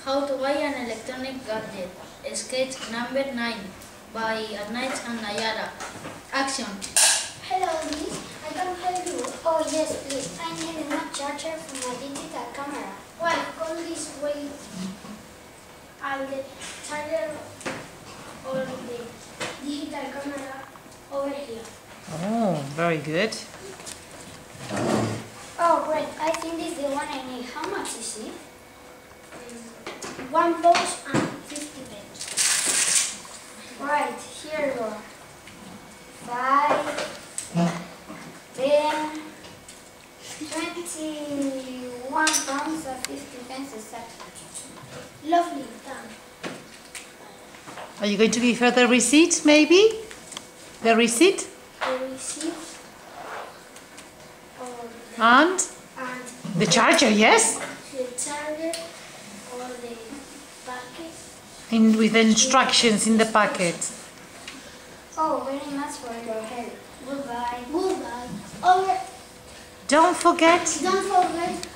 How to buy an electronic gadget. Sketch number 9 by Arnaitz and Naiara. Action. Hello, miss. I can help you. Oh, yes, please. I need a new charger for my digital camera. Well, go this way. I'll get charger or the digital camera over here. Oh, very good. Oh, great. I think this is the one I need. How much is it? £1 and 50 pence. Right, here you are. 5, 10, 21 pounds and 50 pence exactly. Lovely, done. Are you going to give her the receipt, maybe? The receipt? The receipt. And? And The charger, yes? the charger or the packet. And with the instructions in the packet. Oh, very much for your help. Goodbye. Goodbye. Over. Don't forget Don't forget